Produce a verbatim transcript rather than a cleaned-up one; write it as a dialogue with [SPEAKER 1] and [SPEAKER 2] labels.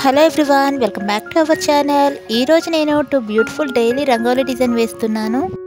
[SPEAKER 1] Hello everyone, welcome back to our channel. ఈరోజు నేను two beautiful daily rangoli design వేస్తున్నాను.